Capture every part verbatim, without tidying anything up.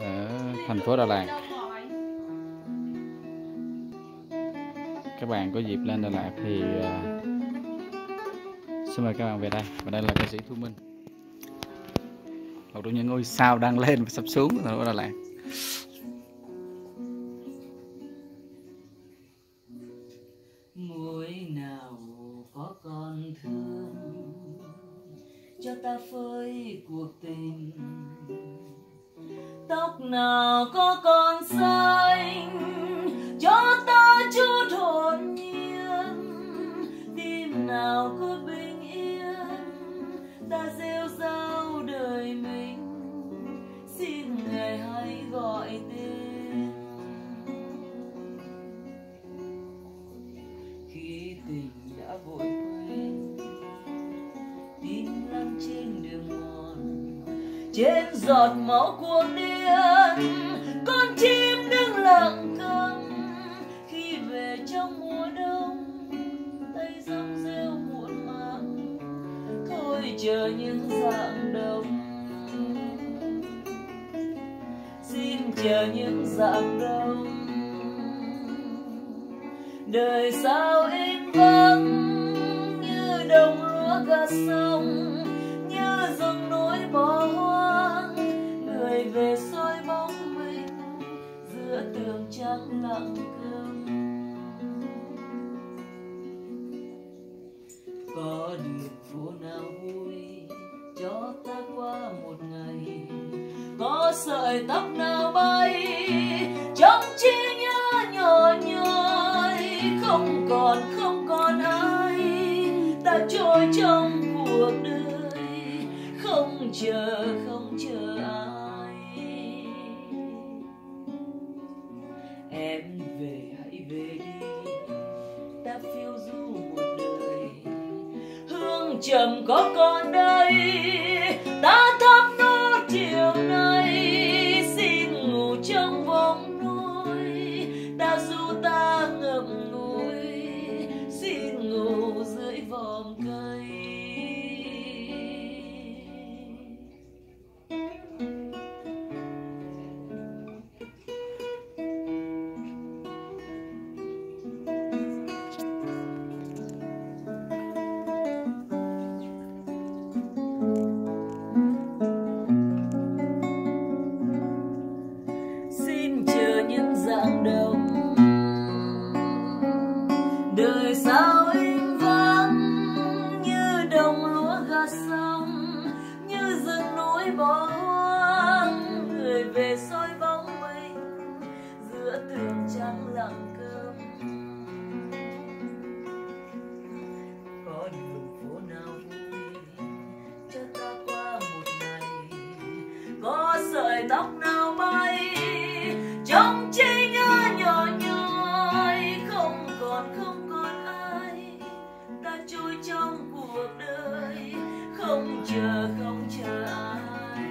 ở thành phố Đà Lạt. Các bạn có dịp lên Đà Lạt thì uh, xin mời các bạn về đây. Và đây là ca sĩ Thu Minh, một trong những ngôi sao đang lên và sắp xuống của thành phố Đà Lạt. Muối nào có con thương cho ta phơi cuộc tình, tóc nào có con xanh cho ta chút hồn nhiên, tim nào có bình yên ta rêu rao đời mình, xin người hãy gọi tên. Khi tình đã vội quên, tin lăn trên đường mòn, trên giọt máu cuộc điên, con chim đứng lặng câm. Khi về trong mùa đông, tay gióng rêu muộn màng, thôi chờ những rạng đông. Xin chờ những rạng đông. Đời sao im vắng như đồng lúa gặt sông, như rừng núi bỏ hoang, người về soi bóng mình giữa tường trắng lặng câm. Có đường phố nào vui cho ta qua một ngày, có sợi tóc nào bay trong trí nhớ nhỏ nhoi, không còn không còn ai ta trôi trong cuộc đời, không chờ không chờ ai. Em về hãy về đi, ta phiêu du một đời, hương trầm có còn đây ta thắp nốt chiều nay. Xin ngủ trong bóng núi ta du ta ngậm ngùi, xin ngủ dưới vòm cây. Xin chờ những rạng đông. Đời sao im vắng như đồng lúa gặt sông, như rừng núi bỏ hoang, người về soi bóng mình giữa tường trắng lặng câm. Có đường phố nào vui cho ta qua một ngày, có sợi tóc nào bay trong trí nhớ nhỏ nhoi, không còn không còn ai ta trôi trong cuộc đời, không chờ không chờ ai.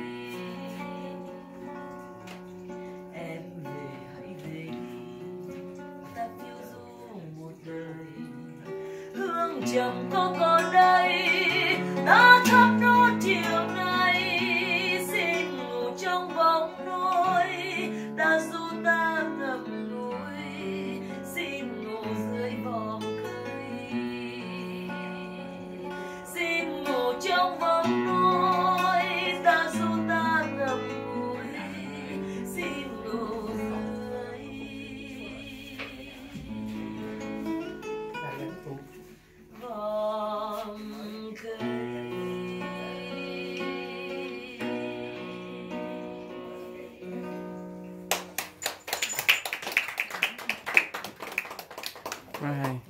Em về hãy về đi, ta phiêu du một đời, hương trầm có còn đây ta thắp nốt chiều nay. Xin ngủ trong bóng núi ta du ta ngậm ngùi, xin ngủ dưới vòm cây. Xin ngủ trong bóng núi ta du ta ngậm ngùi, xin ngủ dưới vòm cây. Quá hay.